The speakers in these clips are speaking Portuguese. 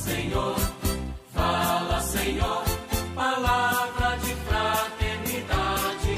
Senhor, palavra de fraternidade.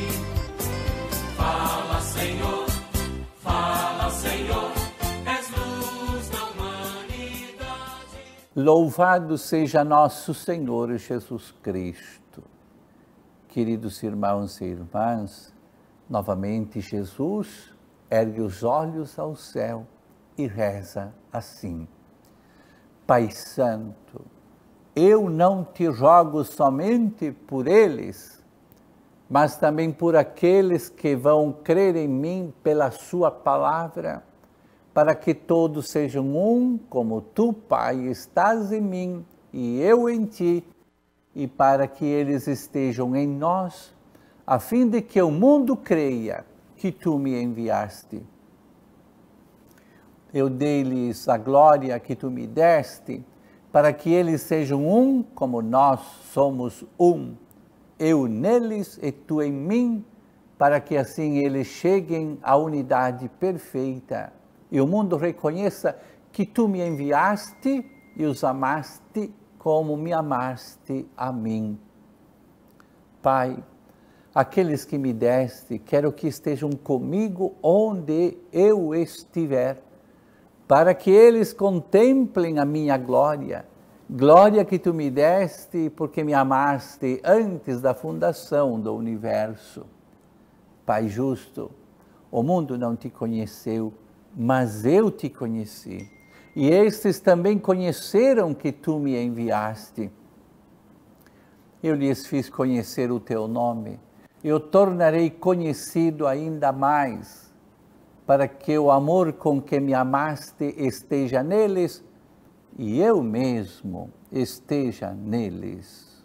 Fala, Senhor, és luz da humanidade. Louvado seja nosso Senhor Jesus Cristo. Queridos irmãos e irmãs, novamente Jesus ergue os olhos ao céu e reza assim: Pai Santo, eu não te rogo somente por eles, mas também por aqueles que vão crer em mim pela sua palavra, para que todos sejam um, como tu, Pai, estás em mim e eu em ti, e para que eles estejam em nós, a fim de que o mundo creia que tu me enviaste. Eu dei-lhes a glória que tu me deste, para que eles sejam um como nós somos um, eu neles e tu em mim, para que assim eles cheguem à unidade perfeita e o mundo reconheça que tu me enviaste e os amaste como me amaste a mim. Pai, aqueles que me deste, quero que estejam comigo onde eu estiver, para que eles contemplem a minha glória, glória que tu me deste porque me amaste antes da fundação do universo. Pai justo, o mundo não te conheceu, mas eu te conheci, e estes também conheceram que tu me enviaste. Eu lhes fiz conhecer o teu nome, eu tornarei conhecido ainda mais, para que o amor com que me amaste esteja neles e eu mesmo esteja neles.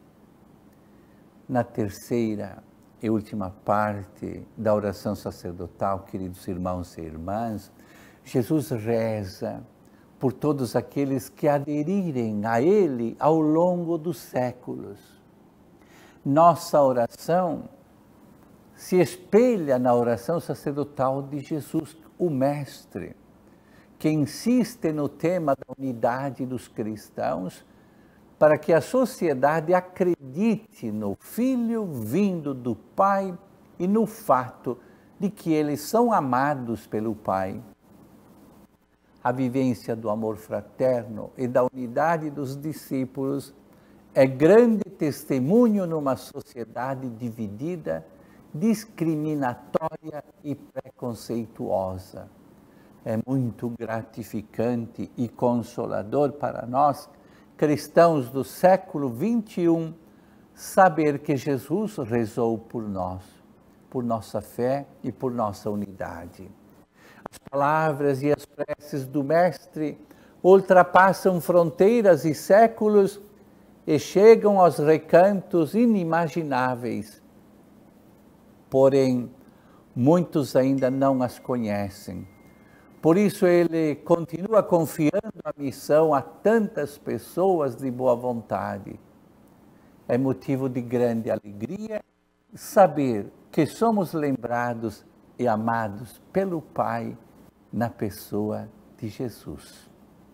Na terceira e última parte da oração sacerdotal, queridos irmãos e irmãs, Jesus reza por todos aqueles que aderirem a Ele ao longo dos séculos. Nossa oração se espelha na oração sacerdotal de Jesus, o Mestre, que insiste no tema da unidade dos cristãos, para que a sociedade acredite no Filho vindo do Pai e no fato de que eles são amados pelo Pai. A vivência do amor fraterno e da unidade dos discípulos é grande testemunho numa sociedade dividida, discriminatória e preconceituosa. É muito gratificante e consolador para nós, cristãos do século XXI, saber que Jesus rezou por nós, por nossa fé e por nossa unidade. As palavras e as preces do Mestre ultrapassam fronteiras e séculos e chegam aos recantos inimagináveis. Porém, muitos ainda não as conhecem. Por isso ele continua confiando a missão a tantas pessoas de boa vontade. É motivo de grande alegria saber que somos lembrados e amados pelo Pai na pessoa de Jesus.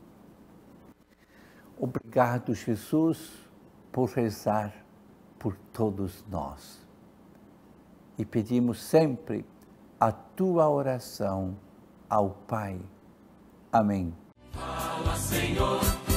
Obrigado, Jesus, por rezar por todos nós. E pedimos sempre a tua oração ao Pai. Amém. Fala, Senhor.